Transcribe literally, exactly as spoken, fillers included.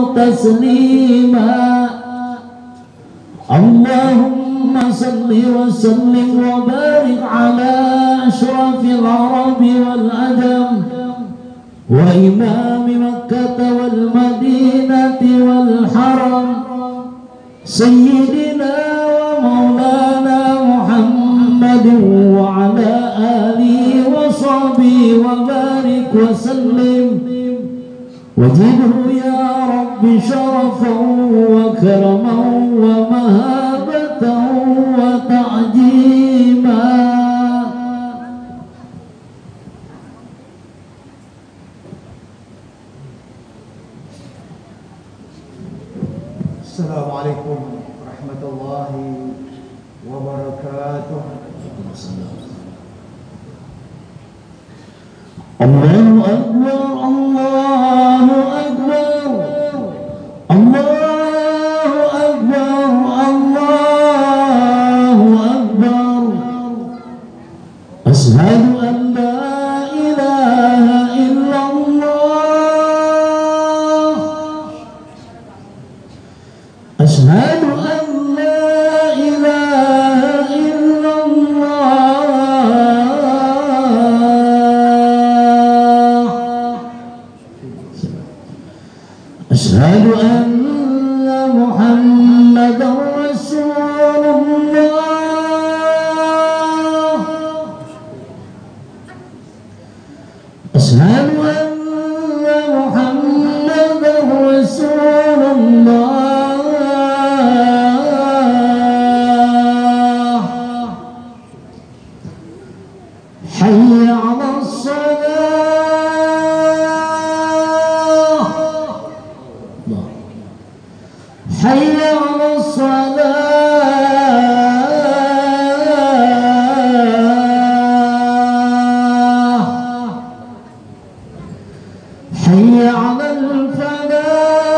تسليما اللهم صل وسلم وبارك على أشرف العرب والعجم وإمام مكة والمدينة والحرم سيدنا ومولانا محمد وعلى آله وصحبه وبارك وسلم وزده يا رب شرفا وكرما ومهابة وتعجيما. Assalamualaikum warahmatullahi wabarakatuh. Allahu Akbar, Allahu Akbar, Allahu Akbar, Allahu Akbar. Asyhadu an la ilaha illallah. Asyhadu an la ilaha illallah. Asyhadu anna Muhammadar Rasulullah. Asyhadu anna Muhammadar Rasulullah. Hayya 'alas salah. Hayya 'alas salah. Hayya 'alal falah.